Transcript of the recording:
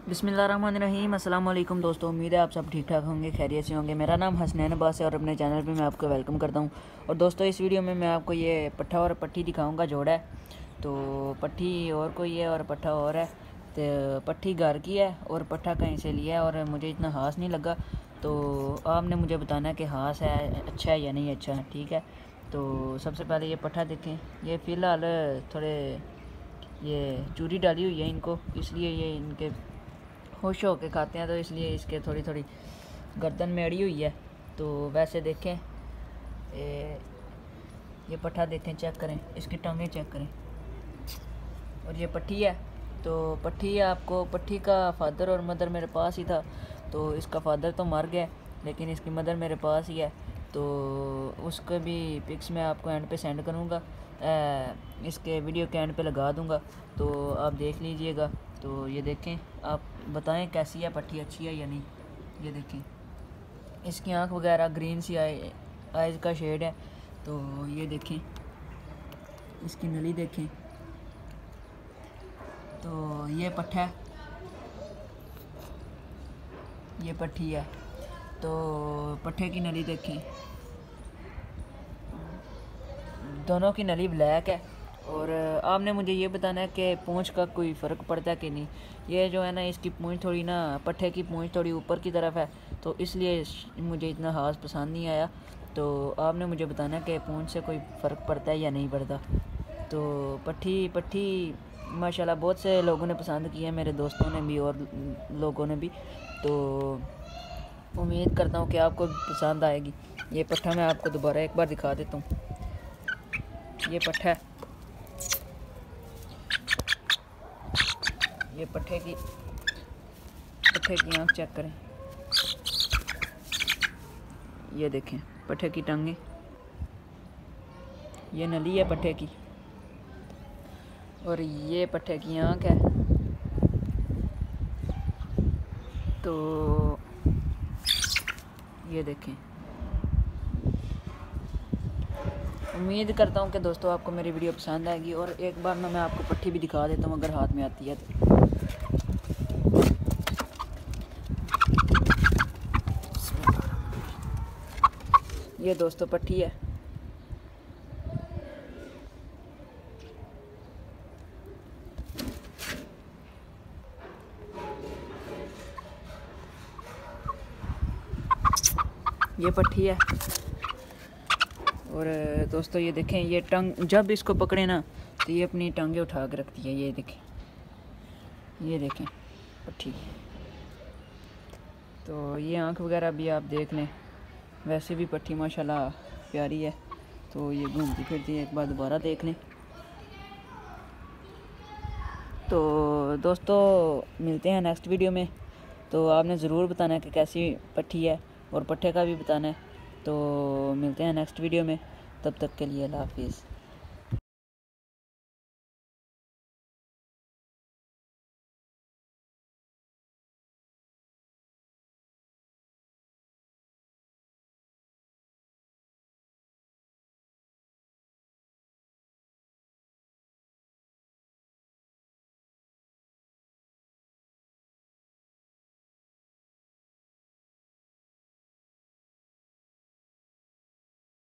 बिस्मिल्लाहिर्रहमानिर्रहीम। अस्सलाम वालेकुम दोस्तों, उम्मीद है आप सब ठीक ठाक होंगे, खैरियत से होंगे। मेरा नाम हसनैन अब्बास है और अपने चैनल पे मैं आपको वेलकम करता हूं। और दोस्तों, इस वीडियो में मैं आपको ये पट्ठा और पट्टी दिखाऊंगा, जोड़ा है। तो पट्टी और कोई है और पट्ठा और है। तो पट्टी घर की है और पट्ठा कहीं से लिया है और मुझे इतना हाथ नहीं लगा। तो आपने मुझे बताना है कि हाथ है अच्छा है या नहीं अच्छा है, ठीक है। तो सबसे पहले ये पट्ठा देखें। ये फ़िलहाल थोड़े ये चूरी डाली हुई है इनको, इसलिए ये इनके खुश होके खाते हैं, तो इसलिए इसके थोड़ी थोड़ी गर्दन में अड़ी हुई है। तो वैसे देखें, ये पट्ठा देखें, चेक करें, इसकी टांगें चेक करें। और ये पट्टी है। तो पट्टी आपको, पट्टी का फादर और मदर मेरे पास ही था। तो इसका फादर तो मर गया, लेकिन इसकी मदर मेरे पास ही है। तो उसका भी पिक्स मैं आपको एंड पे सेंड करूँगा, इसके वीडियो के एंड पे लगा दूँगा, तो आप देख लीजिएगा। तो ये देखें, आप बताएं कैसी है पट्टी, अच्छी है या नहीं। ये देखें, इसकी आँख वगैरह ग्रीन सी आइज़ का शेड है। तो ये देखें, इसकी नली देखें। तो ये पट्ठा है, ये पट्टी है। तो पट्ठे की नली देखें, दोनों की नली ब्लैक है। और आपने मुझे ये बताना है कि पूंछ का कोई फ़र्क पड़ता है कि नहीं। ये जो है ना, इसकी पूंछ थोड़ी ना, पट्ठे की पूंछ थोड़ी ऊपर की तरफ है, तो इसलिए मुझे इतना खास पसंद नहीं आया। तो आपने मुझे बताना है कि पूंछ से कोई फ़र्क पड़ता है या नहीं पड़ता। तो पट्टी माशाल्लाह बहुत से लोगों ने पसंद की है, मेरे दोस्तों ने भी और लोगों ने भी। तो उम्मीद करता हूँ कि आपको पसंद आएगी। ये पट्ठा मैं आपको दोबारा एक बार दिखा देता हूँ। ये पट्ठा है, ये पट्ठे की आँख चेक करें। ये देखें पट्ठे की टांगें, ये नली है पट्ठे की, और ये पट्ठे की आँख है। तो ये देखें, उम्मीद करता हूँ कि दोस्तों आपको मेरी वीडियो पसंद आएगी। और एक बार मैं आपको पट्टी भी दिखा देता हूँ, अगर हाथ में आती है तो। ये दोस्तों पट्टी है। ये पट्टी है। और दोस्तों ये देखें, ये टंग जब इसको पकड़े ना, तो ये अपनी टांगें उठा के रखती है। ये देखें पट्टी। तो ये आँख वगैरह भी आप देख लें, वैसे भी पट्टी माशाल्लाह प्यारी है। तो ये घूमती फिरती है, एक बार दोबारा देख लें। तो दोस्तों मिलते हैं नेक्स्ट वीडियो में। तो आपने ज़रूर बताना है कि कैसी पट्टी है, और पट्ठे का भी बताना है। तो मिलते हैं नेक्स्ट वीडियो में, तब तक के लिए अल्लाह हाफिज़।